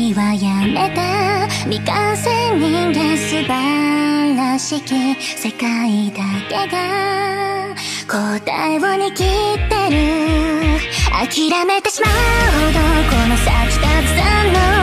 りはやめた。未完成人間素晴らしき世界だけが答えを握ってる。諦めてしまうほどこの先たくさんの